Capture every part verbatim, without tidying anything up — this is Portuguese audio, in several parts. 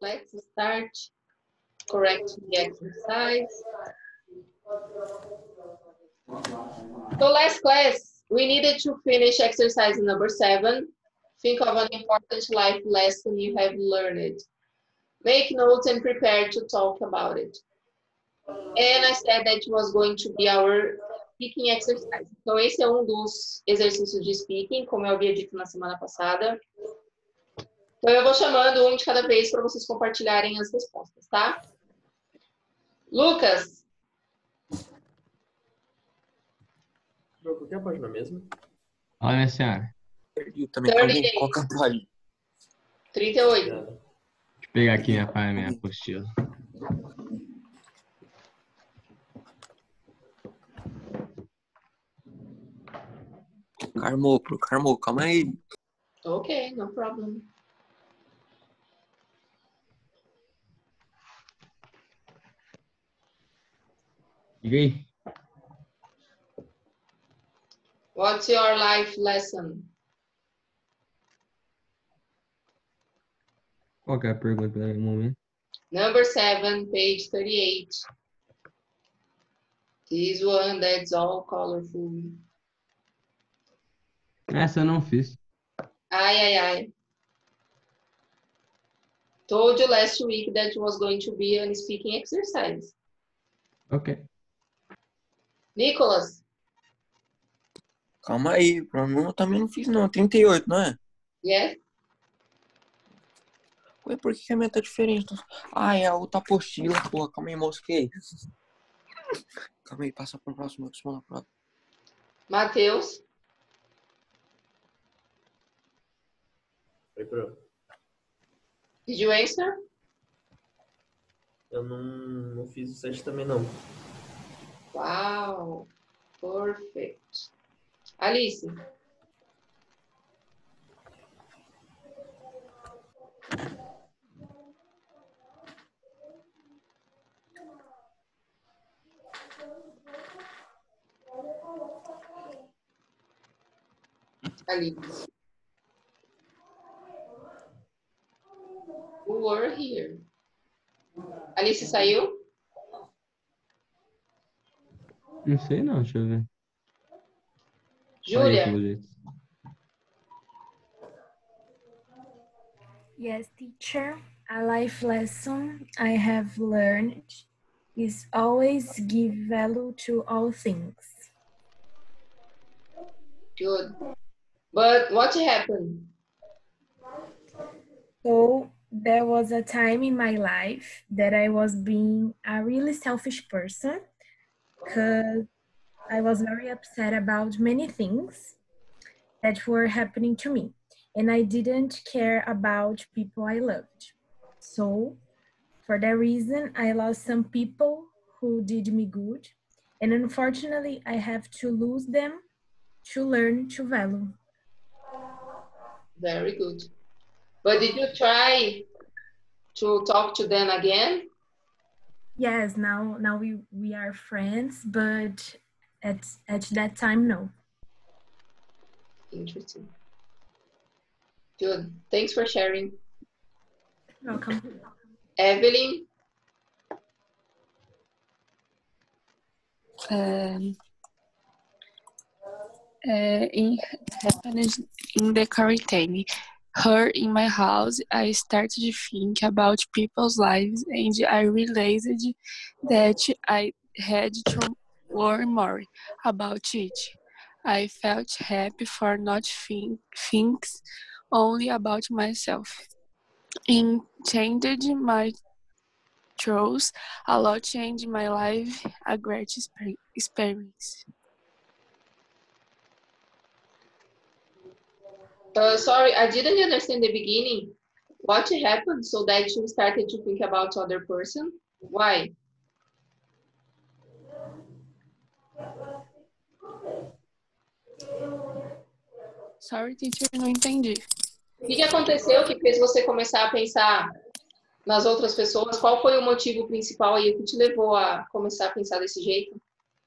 let's start correcting the exercise. So last class, we needed to finish exercise number seven. Think of an important life lesson you have learned. Make notes and prepare to talk about it. And I said that it was going to be our speaking exercise. Então, esse é um dos exercícios de speaking, como eu havia dito na semana passada. Então, eu vou chamando um de cada vez para vocês compartilharem as respostas, tá? Lucas. Qual que é a página mesmo? Olha, minha senhora. Perdi também. Alguém, qual que é a página? trinta e oito. Obrigado. Deixa eu pegar aqui minha, minha apostila. Carmo, pro Carmo, calma aí. Ok, no problem. Diga aí. What's your life lesson? Qual que é a pergunta no momento? Number seven, page thirty-eight. This one that's all colorful. Essa eu não fiz. Ai, ai, ai. Told you last week that it was going to be a speaking exercise. Ok. Nicholas. Calma aí, Bruno. Eu também não fiz, não. trinta e oito, não é? Yes? Ué, por que a minha tá diferente? Ah, é a outra apostila, porra. Calma aí, mosquei. Calma aí, passa pro próximo. próximo, próximo. Matheus. Oi, Pro. Did you answer? Eu não, não fiz o sete também, não. Wow. Perfect. Alice. Alice. Who were here? Alice saiu? Não sei não, deixa eu ver. Júlia. Pelo jeito. Yes, teacher. A life lesson I have learned is always give value to all things. Good. But what happened? So there was a time in my life that I was being a really selfish person because I was very upset about many things that were happening to me. And I didn't care about people I loved. So for that reason, I lost some people who did me good. And unfortunately, I have to lose them to learn to value. Very good. But did you try to talk to them again? Yes, now now we, we are friends, but at, at that time, no. Interesting. Good. Thanks for sharing. Welcome. Evelyn. Um, uh, in happened in the quarantine, here in my house, I started to think about people's lives, and I realized that I had to learn more about it. I felt happy for not think things only about myself. It changed my choice a lot, changed my life, a great experience. Uh, sorry, I didn't understand the beginning. What happened so that you started to think about other person? Why? Sorry, teacher, não entendi. O que, que aconteceu que fez você começar a pensar nas outras pessoas? Qual foi o motivo principal aí que te levou a começar a pensar desse jeito?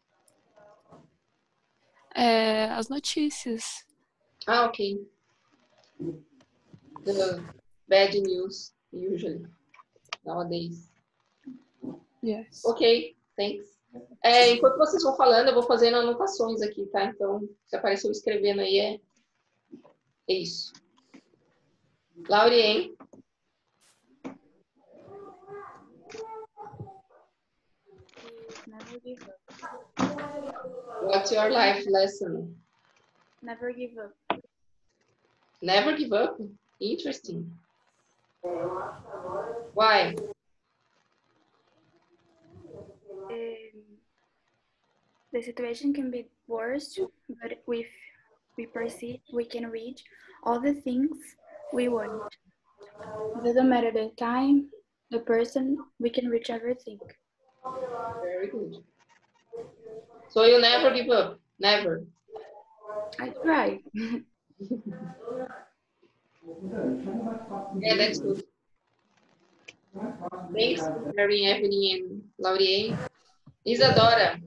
É, as notícias. Ah, ok. The bad news, usually. nowadays. Yes. Ok, thanks. É, enquanto vocês vão falando, eu vou fazendo anotações aqui, tá? Então, se apareceu escrevendo aí, é, é isso. Laurien. Never give up. What's your life lesson? Never give up. Never give up? Interesting. Why? Um, the situation can be worse, but if we persist, we can reach all the things we want. It doesn't matter the time, the person, we can reach everything. Very good. So you never give up? Never? I try. Yeah, that's good. Thanks for sharing, Evelyn and Laurien. Isadora.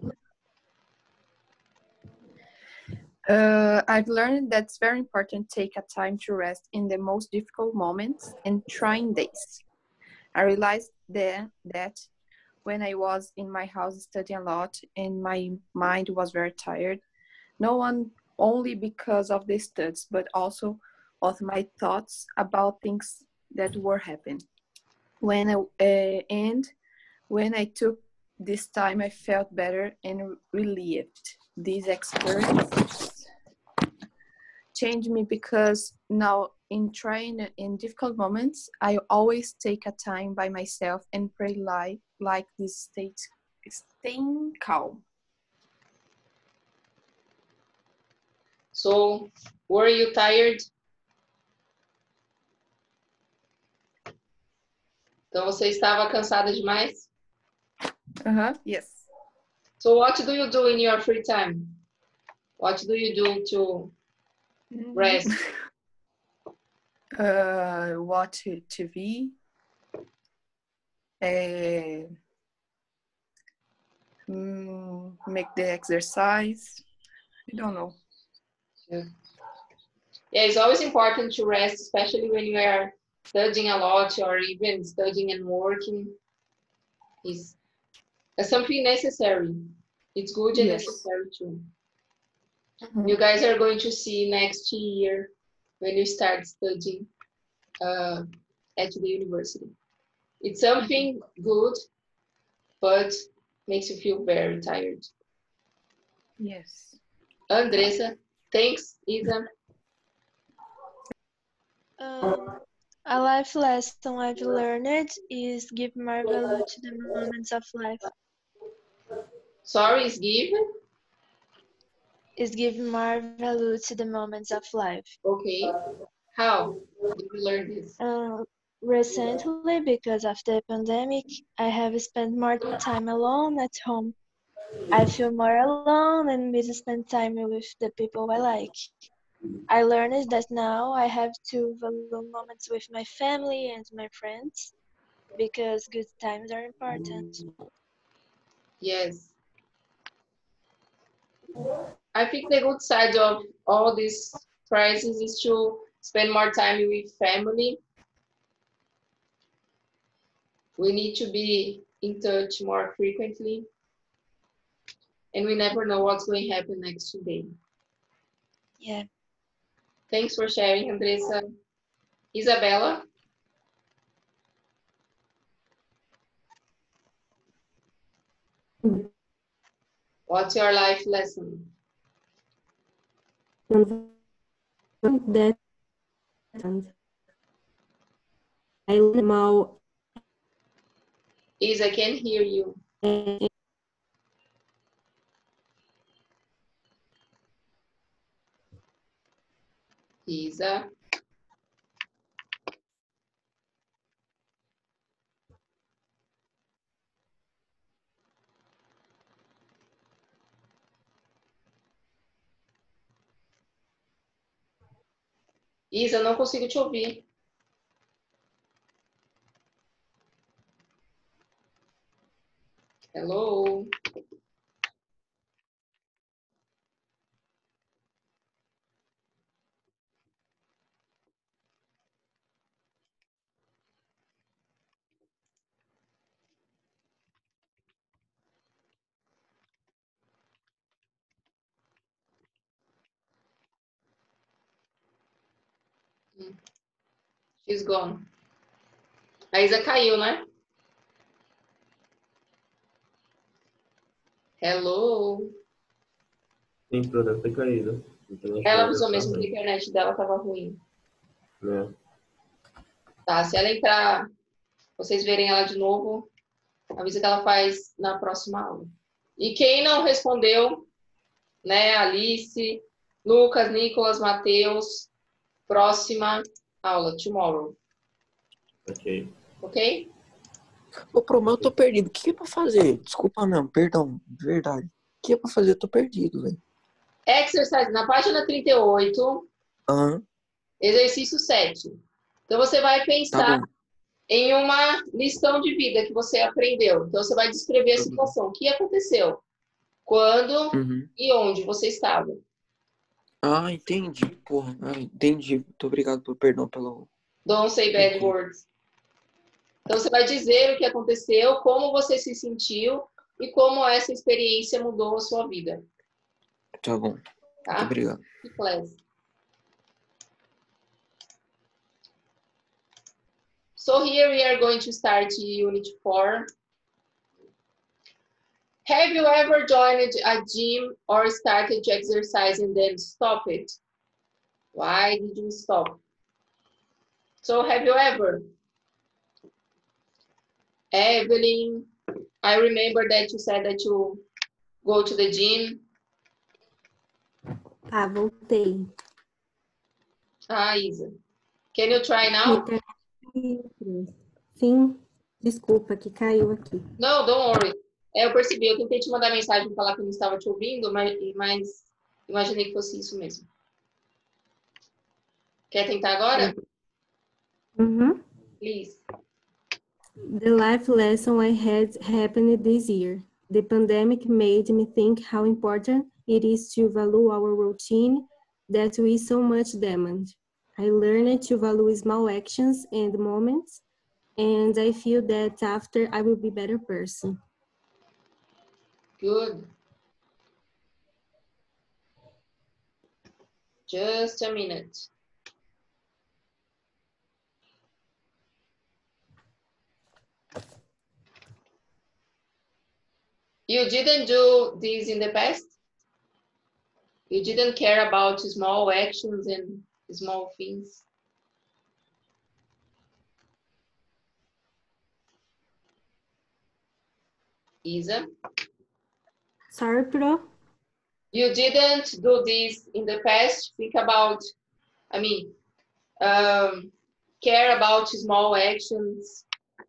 Uh, I've learned that it's very important to take a time to rest in the most difficult moments and trying days. I realized then that when I was in my house studying a lot and my mind was very tired, no one only because of the studies, but also of my thoughts about things that were happening. When I, uh, and when I took this time, I felt better and relieved. This experience changed me because now in trying in difficult moments, I always take a time by myself and pray like like this state, staying calm. So, were you tired? Então, você estava cansada demais? Uh-huh. Yes. So, what do you do in your free time? What do you do to rest? Uh, watch T V. Uh, mm, make the exercise. I don't know. Yeah. Yeah, it's always important to rest, especially when you are studying a lot or even studying and working. It's, it's something necessary. It's good and Yes. necessary too. Mhm. You guys are going to see next year when you start studying uh, at the university. It's something good, but makes you feel very tired. Yes. Andressa, thanks, Isa. Um, a life lesson I've learned is give more value to the moments of life. Sorry, is given? Is give more value to the moments of life. Okay. How did you learn this? Uh, recently, because of the pandemic, I have spent more time alone at home. I feel more alone and miss spend time with the people I like. I learned that now I have to value moments with my family and my friends because good times are important. Yes. I think the good side of all these crises is to spend more time with family. We need to be in touch more frequently. And we never know what's going to happen next day. Yeah. Thanks for sharing, Andressa. Isabella? What's your life lesson? That I learned more. Isa, I can hear you. Isa. Isa, eu não consigo te ouvir. Hello? She's gone. A Isa caiu, né? Hello. Sim, pro deve ter caído. Então, Ela deve avisou estar mesmo que a ruim, internet dela tava ruim. né? Tá, se ela entrar, vocês verem ela de novo, avisa que ela faz na próxima aula. E quem não respondeu, né, Alice, Lucas, Nicolas, Matheus, próxima aula, tomorrow, Ok. ok? Ô, Pro, mas eu tô perdido. O que é pra fazer? Desculpa mesmo, perdão, de verdade. O que é pra fazer? Eu tô perdido, velho. Exercise, na página trinta e oito, Aham, exercício sete. Então, você vai tá pensar bom. em uma lição de vida que você aprendeu. Então, você vai descrever a situação. O que aconteceu? Quando Uhum. e onde você estava? Ah, entendi, porra. Ah, entendi. Muito obrigado pelo perdão pelo. Don't say bad Ok. words. Então, você vai dizer o que aconteceu, como você se sentiu e como essa experiência mudou a sua vida. Tá bom. Muito Tá? obrigado. Que classe. So here we are going to start unit four. Have you ever joined a gym or started to exercise and then stop it? Why did you stop? So have you ever? Evelyn, I remember that you said that you go to the gym. Tá, voltei. Ah, Isa. Can you try now? Internet. Sim, desculpa que caiu aqui. No, don't worry. É, eu percebi, eu tentei te mandar mensagem falar que eu não estava te ouvindo, mas, mas imaginei que fosse isso mesmo. Quer tentar agora? Uhum. Please. The life lesson I had happened this year. The pandemic made me think how important it is to value our routine that we so much demand. I learned to value small actions and moments, and I feel that after I will be a better person. Good. Just a minute. You didn't do this in the past? You didn't care about small actions and small things? Isa? Sorry, Pro. You didn't do this in the past? Think about, I mean, um, care about small actions.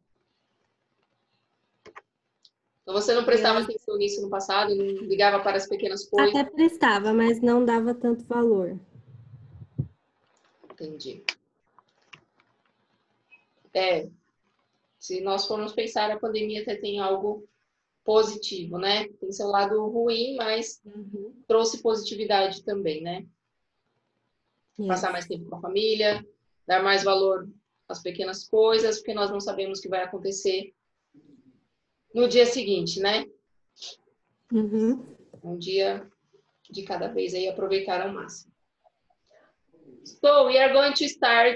Então, você não prestava Eu atenção nisso no passado, não ligava para as pequenas coisas? até prestava, mas não dava tanto valor. Entendi. É, se nós formos pensar, a pandemia até tem algo positivo, né? Tem seu lado ruim, mas Uhum. trouxe positividade também, né? Yes. Passar mais tempo com a família, dar mais valor às pequenas coisas, porque nós não sabemos o que vai acontecer no dia seguinte, né? Uhum. Um dia de cada vez aí, aproveitar ao máximo. So, we are going to start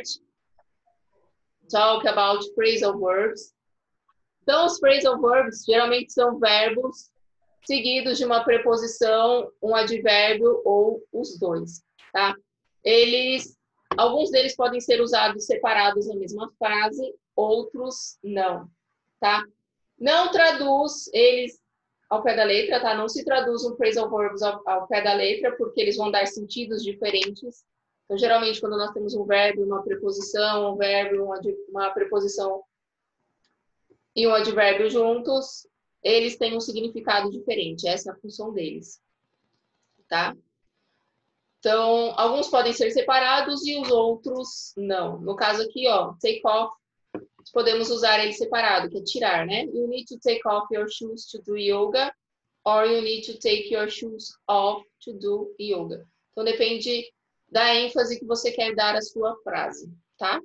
talk about phrasal verbs. Então, os phrasal verbs geralmente são verbos seguidos de uma preposição, um advérbio ou os dois, tá? Eles, alguns deles podem ser usados separados na mesma frase, outros não, tá? Não traduz eles ao pé da letra, tá? Não se traduz um phrasal verbs ao, ao pé da letra, porque eles vão dar sentidos diferentes. Então, geralmente, quando nós temos um verbo, uma preposição, um verbo, uma, uma preposição e um advérbio juntos, eles têm um significado diferente. Essa é a função deles, tá? Então, alguns podem ser separados e os outros não. No caso aqui, ó, take off, podemos usar ele separado, que é tirar, né? You need to take off your shoes to do yoga, or you need to take your shoes off to do yoga. Então, depende da ênfase que você quer dar à sua frase, tá?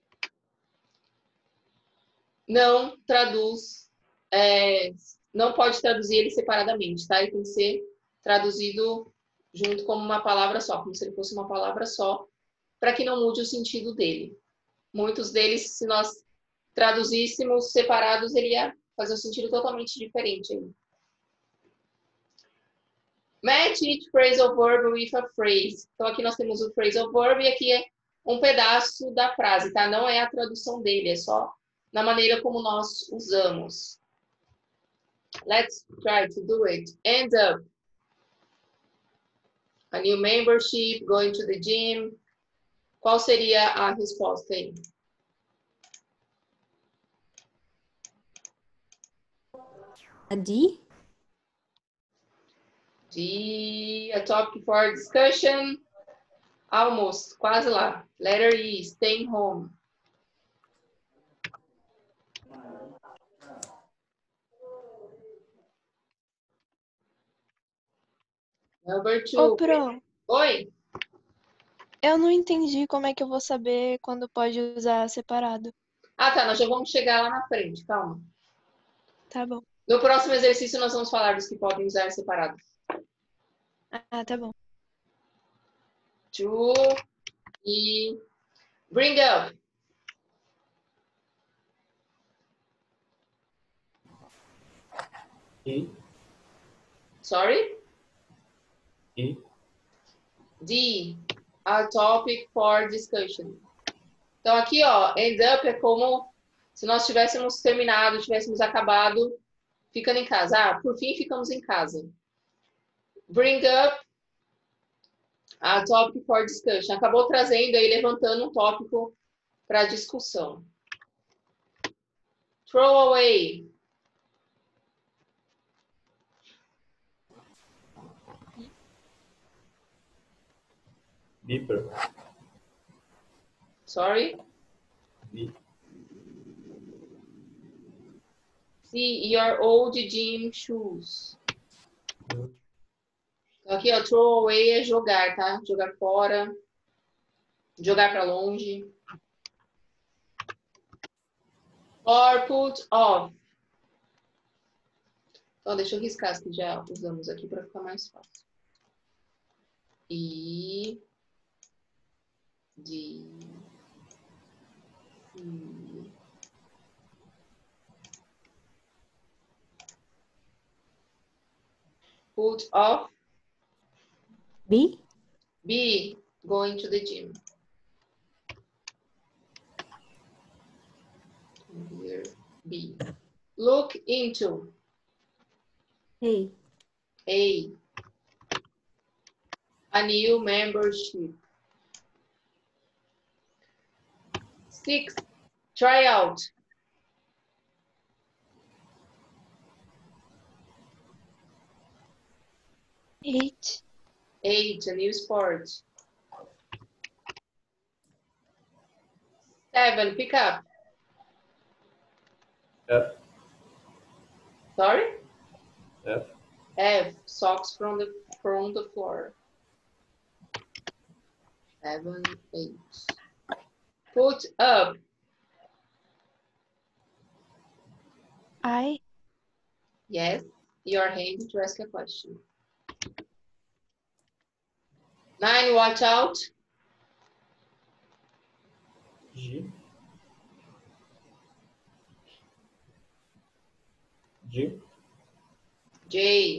Não traduz, é, não pode traduzir ele separadamente, tá? Ele tem que ser traduzido junto como uma palavra só, como se ele fosse uma palavra só, para que não mude o sentido dele. Muitos deles, se nós traduzíssemos separados, ele ia fazer um sentido totalmente diferente. Aí. Match each phrasal verb with a phrase. Então, aqui nós temos o phrasal verb e aqui é um pedaço da frase, tá? Não é a tradução dele, é só na maneira como nós usamos. Let's try to do it. End up. A new membership, going to the gym. Qual seria a resposta aí? A D? D, a topic for discussion. Almost, quase lá. Letter E, staying home. Number two. Ô, Pro, Oi? eu não entendi como é que eu vou saber quando pode usar separado. Ah, tá, nós já vamos chegar lá na frente, calma. Tá bom. No próximo exercício nós vamos falar dos que podem usar separados. Ah, tá bom. To e bring up. E, Sorry? e, D, a topic for discussion. Então aqui, ó, end up é como se nós tivéssemos terminado, tivéssemos acabado ficando em casa. Ah, por fim ficamos em casa. Bring up a topic for discussion. Acabou trazendo aí, levantando um tópico para discussão. Throw away. beeper, Sorry? be, See your old gym shoes. Então aqui, ó, throw away é jogar, tá? Jogar fora. Jogar para longe. Or put off. Então, deixa eu riscar as que já usamos aqui para ficar mais fácil. E... De... E... Put off. B? B, going to the gym. Here, B. Look into. A. A. A new membership. Six, try out. Eight. Eight, a new sport. Seven, pick up. F, Sorry? F, F, socks from the from the floor. Seven, eight. Put up. I. Yes, your hand to ask a question. Nine, watch out. G, G, J,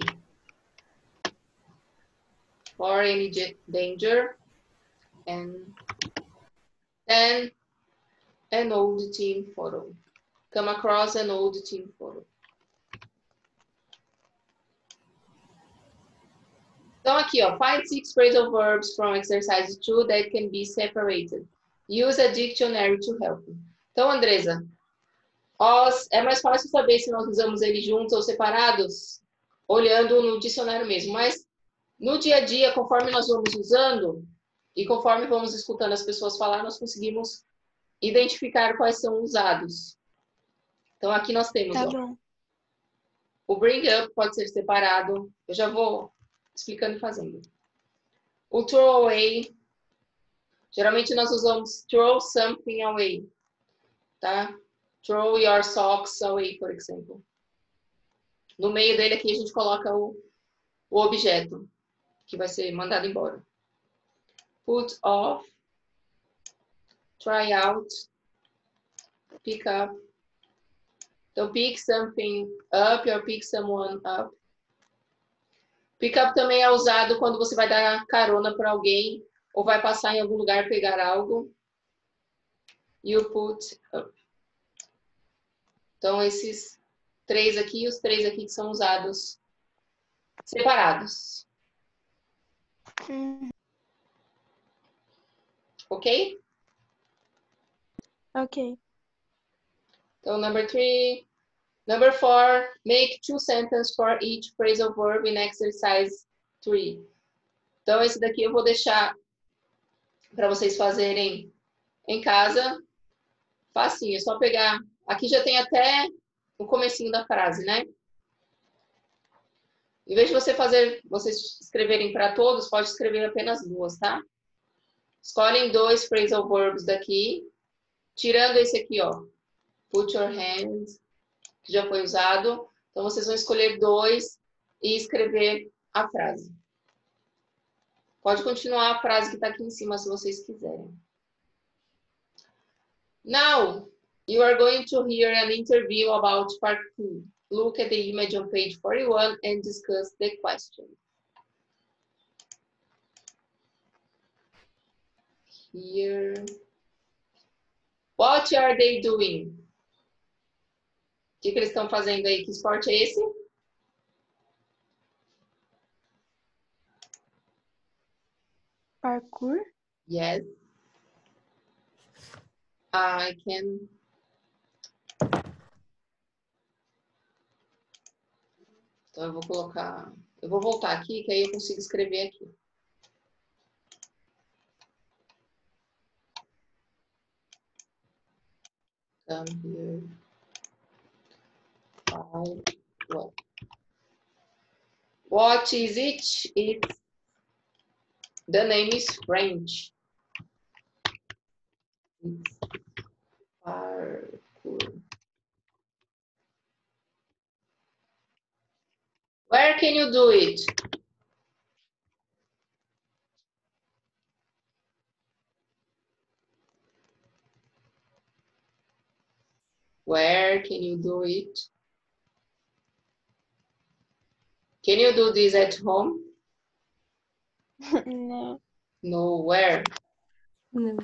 for any j- danger. And then an old team photo. Come across an old team photo. Então aqui, ó, find six phrasal verbs from exercise two that can be separated. Use a dictionary to help. Então, Andresa, os, é mais fácil saber se nós usamos eles juntos ou separados, olhando no dicionário mesmo. Mas no dia a dia, conforme nós vamos usando e conforme vamos escutando as pessoas falar, nós conseguimos identificar quais são usados. Então aqui nós temos, Tá ó, bom. o bring up pode ser separado. Eu já vou explicando e fazendo. O throw away, geralmente nós usamos throw something away, tá? Throw your socks away, por exemplo. No meio dele aqui a gente coloca o, o objeto que vai ser mandado embora. Put off try out, pick up. Então, pick something up or pick someone up. Pick up também é usado quando você vai dar carona para alguém ou vai passar em algum lugar pegar algo. You put up. Então, esses três aqui e os três aqui que são usados separados. Hum, Ok? ok. Então, number three. Number four, make two sentences for each phrasal verb in exercise three. Então, esse daqui eu vou deixar para vocês fazerem em casa. Facinho, é só pegar. Aqui já tem até o comecinho da frase, né? Em vez de você fazer, vocês escreverem para todos, pode escrever apenas duas, tá? Escolhem dois phrasal verbs daqui, tirando esse aqui, ó. Put your hands, que já foi usado. Então, vocês vão escolher dois e escrever a frase. Pode continuar a frase que está aqui em cima, se vocês quiserem. Now, you are going to hear an interview about parkour. Look at the image on page forty-one and discuss the question. Here. What are they doing? O que, que eles estão fazendo aí? Que esporte é esse? Parkour? Yes. I can. Então, eu vou colocar... Eu vou voltar aqui, que aí eu consigo escrever aqui. Come here. Five, one. What is it? It's... The name is French. It's parkour. Where can you do it? Where can you do it? Can you do this at home? Não. No, where? Não.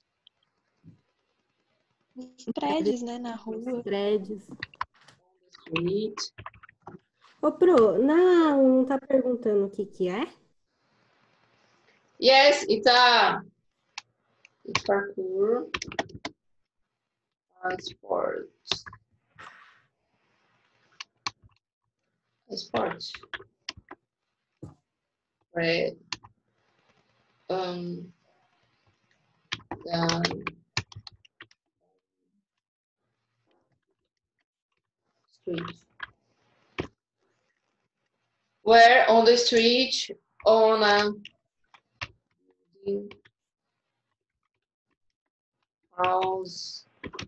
Nos prédios, né? Na rua. Prédios. Street. Ô, Pro, não, não tá perguntando o que que é? Yes, it's a it's parkour. Uh, sports. Sports. Right. Um. Um, street. Where on the street, on a house,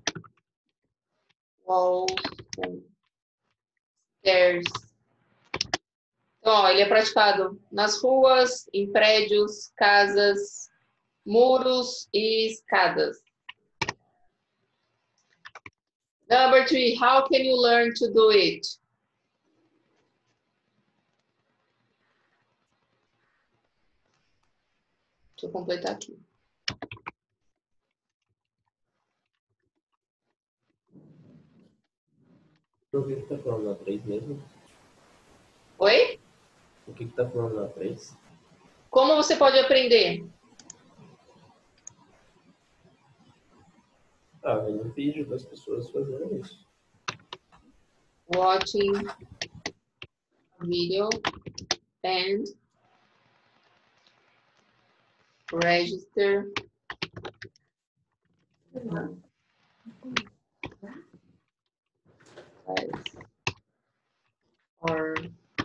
walls, and stairs. Então, ó, ele é praticado nas ruas, em prédios, casas, muros e escadas. Number three, how can you learn to do it? Deixa eu completar aqui. O que que tá falando na três mesmo? Oi? O que que tá falando na três? Como você pode aprender? Ah, vendo vídeo das pessoas fazendo isso. Watching video and register or...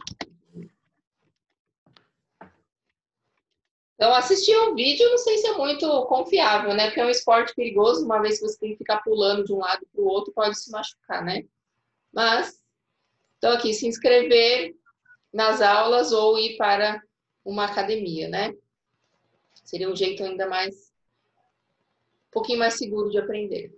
Então, assistir um vídeo, não sei se é muito confiável, né? Porque é um esporte perigoso, uma vez que você tem que ficar pulando de um lado para o outro, pode se machucar, né? Mas, então aqui, se inscrever nas aulas ou ir para uma academia, né? Seria um jeito ainda mais um pouquinho mais seguro de aprender.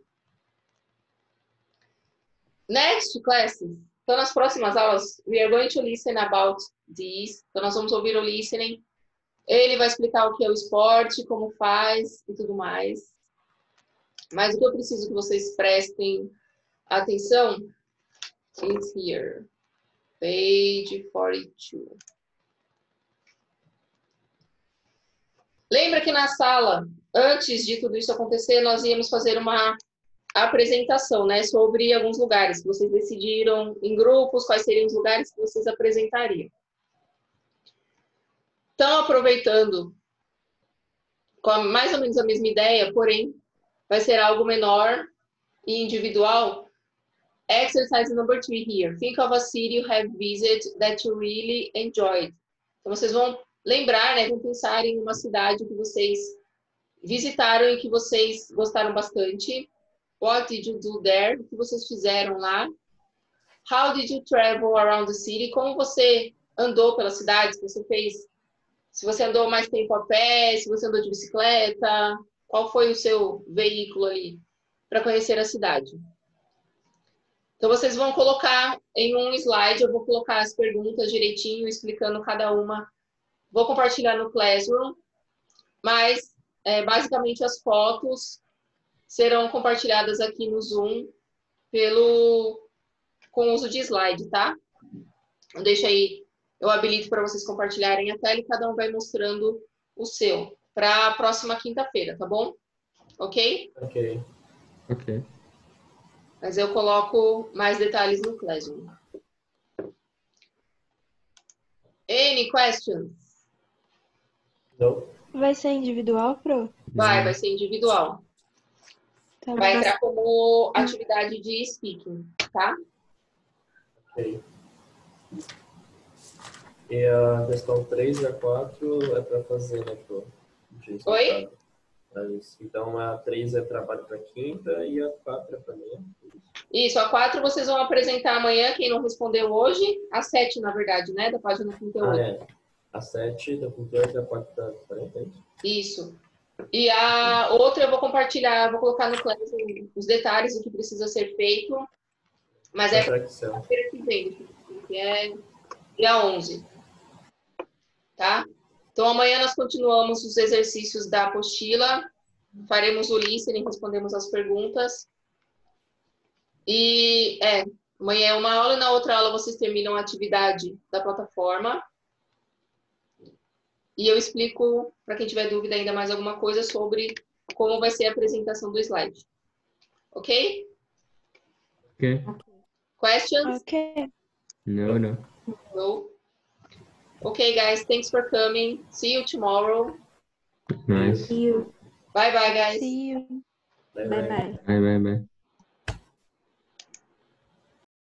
Next, classes. Então, nas próximas aulas, we are going to listen about this. Então, nós vamos ouvir o listening. Ele vai explicar o que é o esporte, como faz e tudo mais. Mas o que eu preciso que vocês prestem atenção is here. Page forty-two. Lembra que na sala, antes de tudo isso acontecer, nós íamos fazer uma apresentação, né, sobre alguns lugares que vocês decidiram em grupos, quais seriam os lugares que vocês apresentariam. Então, aproveitando com a, mais ou menos a mesma ideia, porém, vai ser algo menor e individual. Exercise number three here. Think of a city you have visited that you really enjoyed. Então, vocês vão lembrar, né, vão pensar em uma cidade que vocês visitaram e que vocês gostaram bastante. What did you do there? O que vocês fizeram lá? How did you travel around the city? Como você andou pela cidade? Se você fez, se você andou mais tempo a pé, se você andou de bicicleta, qual foi o seu veículo ali para conhecer a cidade? Então, vocês vão colocar em um slide, eu vou colocar as perguntas direitinho, explicando cada uma. Vou compartilhar no Classroom, mas é, basicamente as fotos serão compartilhadas aqui no Zoom pelo, com uso de slide, tá? Então, deixa aí, eu habilito para vocês compartilharem a tela e cada um vai mostrando o seu para a próxima quinta-feira, tá bom? Ok? Ok. Ok. Mas eu coloco mais detalhes no Classroom. Any questions? Não. Vai ser individual, Pro? Vai, vai ser individual. Tá Vai bom. entrar como atividade de speaking, tá? Ok. E a questão três e a quatro é para fazer, né, Pro? Oi? Mas, então, a três é trabalho para quinta e a quatro é para amanhã. Isso, a quatro vocês vão apresentar amanhã, quem não respondeu hoje. A sete, na verdade, né? Da página trinta e oito. Ah, é. A sete da cultura e a quatro da quarenta. Isso. E a outra eu vou compartilhar, vou colocar no Classroom os detalhes do que precisa ser feito. Mas é para a feira que vem, que é dia onze. Tá? Então, amanhã nós continuamos os exercícios da apostila. Faremos o listening, respondemos as perguntas. E, é, amanhã é uma aula e na outra aula vocês terminam a atividade da plataforma. E eu explico, para quem tiver dúvida ainda mais alguma coisa, sobre como vai ser a apresentação do slide. Ok? Ok. Questions? Ok. No, no. No. Okay, guys, thanks for coming. See you tomorrow. Nice. See you. Bye, bye, guys. See you. Bye bye. Bye, bye, bye.